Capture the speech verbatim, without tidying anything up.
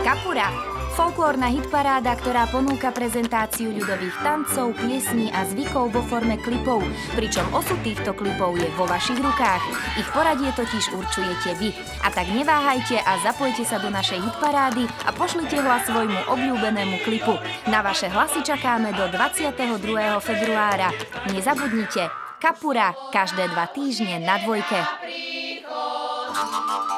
Kapura. Folklórna hitparáda, ktorá ponúka prezentáciu ľudových tancov, piesní a zvykov vo forme klipov, pričom osud týchto klipov je vo vašich rukách. Ich poradie totiž určujete vy. A tak neváhajte a zapojte sa do našej hitparády a pošlite hlas svojmu obľúbenému klipu. Na vaše hlasy čakáme do dvadsiateho druhého februára. Nezabudnite, Kapura každé dva týždne na Dvojke.